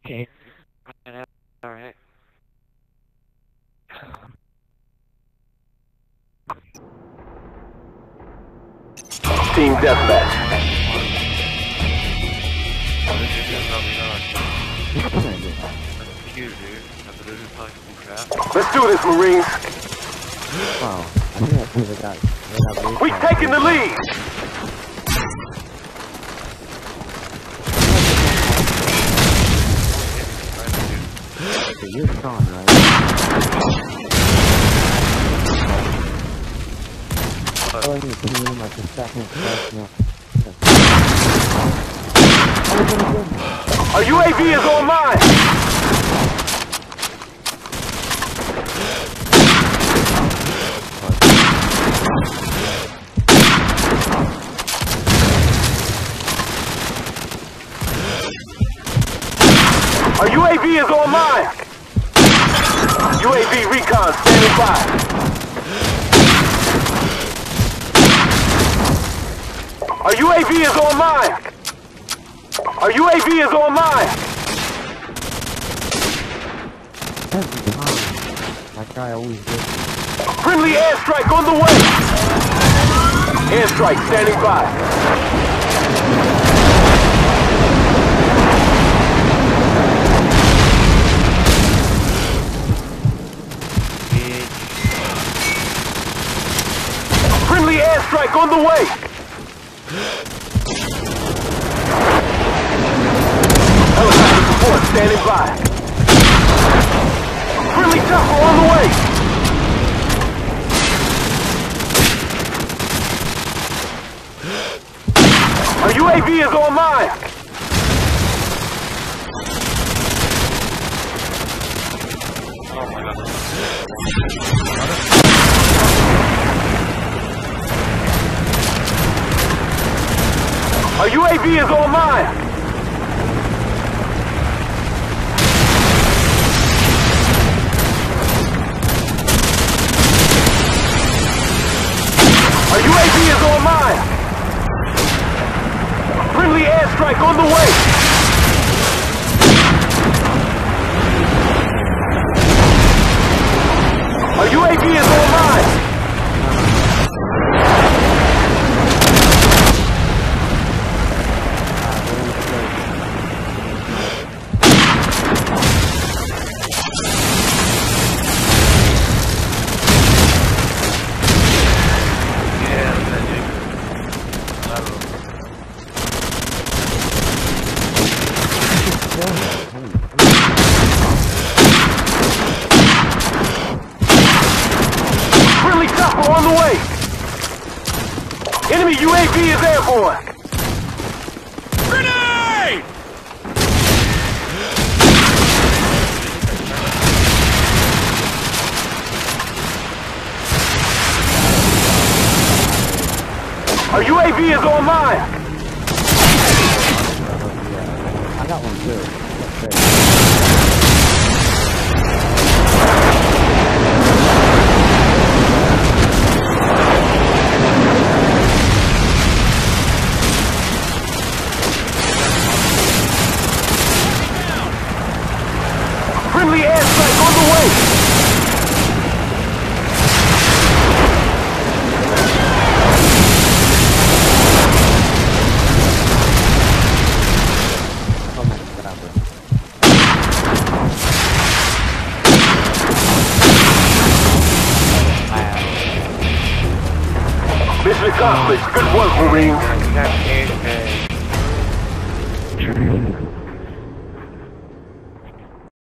Okay. Alright. Team deathmatch. Let's do this, Marines. Wow, I think that's who they got. We've taken the lead. Okay, you're strong, right? Oh, I need to be like a second professional. Our UAV is online. Our UAV is online. UAV recon standing by. Our UAV is online. Our UAV is online. That guy always did. Friendly airstrike on the way. Airstrike standing by. Friendly airstrike on the way! Helicopter support standing by. Friendly chopper on the way! Our UAV is online! Oh my god. Our UAV is online! Our UAV is online! Friendly airstrike on the way! Our UAV is online! Friendly chopper on the way! Enemy UAV is airborne! Grenade! Our UAV is online! I got one too. Friendly airstrike on the way! Mission accomplished. Good work, Marines.